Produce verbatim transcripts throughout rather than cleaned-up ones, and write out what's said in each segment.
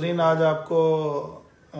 लेकिन आज आपको आ,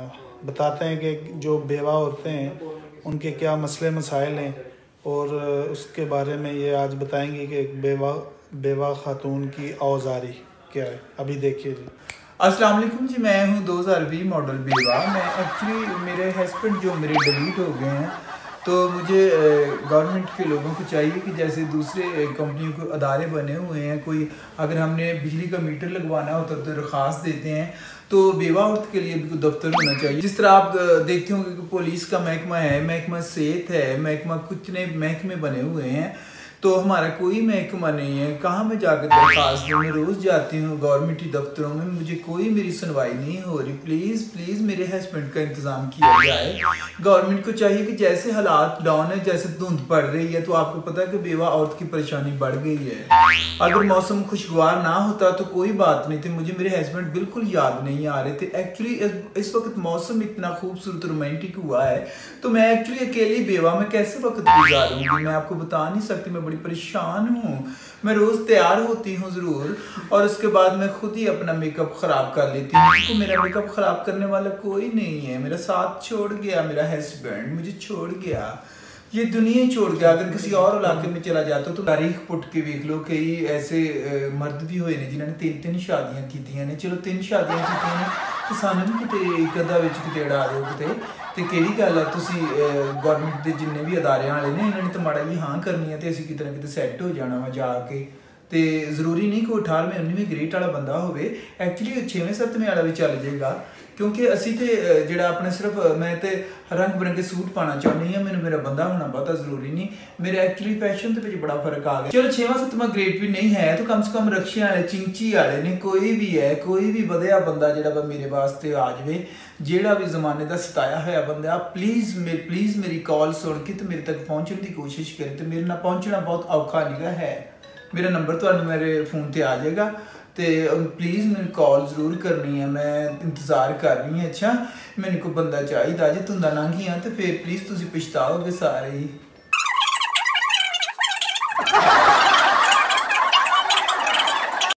बताते हैं कि जो बेवा होते हैं उनके क्या मसले मसाइल हैं और उसके बारे में ये आज बताएंगे कि बेवा बेवा खातून की औजारी क्या है। अभी देखिए जी। अस्सलाम वालेकुम जी, मैं हूँ दो हज़ार बीस मॉडल बेवा। मैं एक्चुअली मेरे हस्बैंड जो मेरे डिलीट हो गए हैं, तो मुझे गवर्नमेंट के लोगों को चाहिए कि जैसे दूसरे कंपनियों को अदारे बने हुए हैं, कोई अगर हमने बिजली का मीटर लगवाना होता तो दरख्वास्त देते हैं, तो बेवा औरत के लिए भी कोई दफ्तर होना चाहिए। जिस तरह आप देखते होंगे कि पुलिस का महकमा है, महकमा सेहत है, महकमा कुछ नए महकमे बने हुए हैं, तो हमारा कोई महकमा नहीं है। कहाँ मैं जाकर दरख्वास्त दूँ? मैं रोज़ जाती हूँ गवर्नमेंटी दफ्तरों में, मुझे कोई मेरी सुनवाई नहीं हो रही। प्लीज़ प्लीज़ मेरे हस्बैंड का इंतज़ाम किया जाए। गवर्नमेंट को चाहिए कि जैसे हालात डाउन है, जैसे धुंध पड़ रही है, तो आपको पता है कि बेवा औरत की परेशानी बढ़ गई है। अगर मौसम खुशगवार ना होता तो कोई बात नहीं थी, मुझे मेरे हस्बैंड बिल्कुल याद नहीं आ रहे थे। एक्चुअली इस वक्त मौसम इतना खूबसूरत रोमांटिक हुआ है, तो मैं एक्चुअली अकेली बेवा में कैसे वक्त गुजारूंगी मैं आपको बता नहीं सकती। मैं बड़ी परेशान हूँ। मैं रोज़ तैयार होती हूँ ज़रूर, और उसके बाद मैं खुद ही अपना मेकअप ख़राब कर लेती हूँ, क्योंकि मेरा मेकअप ख़राब करने वाला कोई नहीं है। मेरा साथ छोड़ गया, मेरा हस्बैंड मुझे छोड़ गया, ये दुनिया छोड़ गया। अगर किसी और इलाके में चला जाता तो तारीख पुट के देख लो, कई ऐसे मर्द भी हुए ने जिन्होंने तीन तीन शादियां की ने। चलो तीन शादियां की ने तो सानू भी किते एक अद्धा विच किते अड़ा दो किते, तो किहड़ी गल है। तुसी गवर्नमेंट के जिन्ने भी अदारे वाले ने, इन्होंने तो माड़ा जी हाँ करनी है तो असीं किते ना किते सैट हो जाना वा जाके। तो जरूरी नहीं कि अठारहवें उन्नीसवें ग्रेड वाला बंदा हो। एक्चुअली छेवें सत्तवें वाला भी चल जाएगा, क्योंकि असी तो जो अपना सिर्फ मैं तो रंग बिरंगे सूट पाना चाहती हाँ, मैंने मेरा बंदा होना बहुत जरूरी नहीं। मेरे एक्चुअली फैशन के बड़ा फर्क आ गया। चलो छेवां सत्तवां ग्रेड भी नहीं है तो कम से कम रक्शे वाले चिंची वाले ने, कोई भी है, कोई भी वधिया बंदा जो मेरे वास्ते आ जाए, जेड़ा भी जमाने का सताया हुआ बंदा, प्लीज़ मेरे प्लीज़ मेरी कॉल सुन के तो मेरे तक पहुँचने की कोशिश करे। तो मेरे ना पहुँचना बहुत औखा नहीं है। मेरा नंबर तो मेरे फोन पर आ जाएगा, तो प्लीज़ मैंने कॉल जरूर करनी है, मैं इंतज़ार कर रही हूँ। अच्छा, मैंने को बंदा चाहिए जे धुंदा लंघ हाँ, तो फिर प्लीज़ तुम पछताओगे सारे ही।